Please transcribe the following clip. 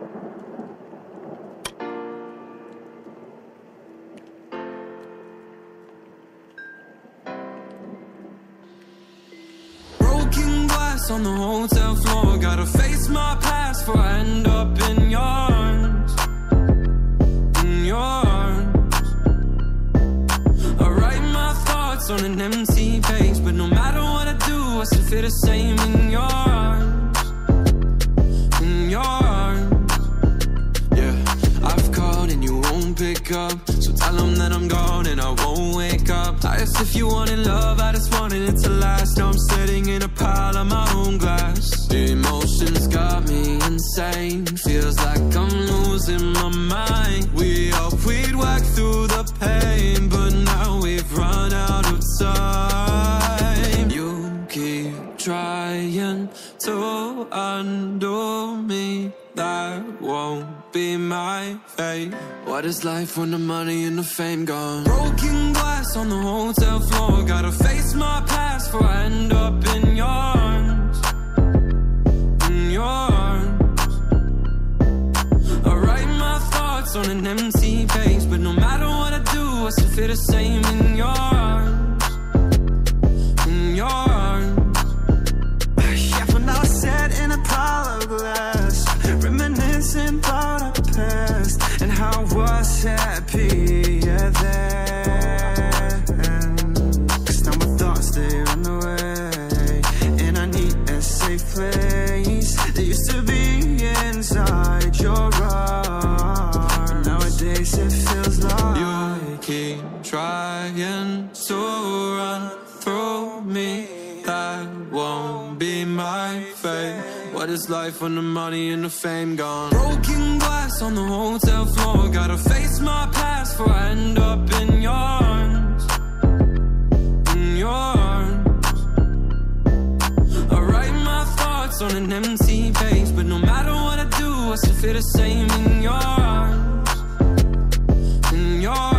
Broken glass on the hotel floor. Gotta face my past before I end up in your arms. In your arms. I write my thoughts on an empty page, but no matter what I do, I still feel the same in your arms. In your arms. Yeah, I've called and you won't pick up, so tell them that I'm gone and I won't wake up. I asked if you wanted love, I just wanted it to last. Now I'm sitting in a pile of my own glass. The emotions got me insane. Feels like I'm losing my mind. We hoped we'd work through the pain, but now we've run out of time. You keep trying to undo me. That won't be my fate. What is life when the money and the fame gone? Broken glass on the hotel floor. Gotta face my past before I end up in your arms. In your arms. I write my thoughts on an empty page, but no matter what I do, I still feel the same in your arms. In your arms. Yeah, for now I sat in a pile of glass, reminiscing about our past and how I was happy then. 'Cause now my thoughts, they run away, and I need a safe place that used to be inside your arms. Nowadays it feels like you keep trying to run through me. That won't be my fate. What is life when the money and the fame gone? Broken glass on the hotel floor. Gotta face my past before I end up in your arms. In your arms. I write my thoughts on an empty page, but no matter what I do, I still feel the same in your arms. In your arms.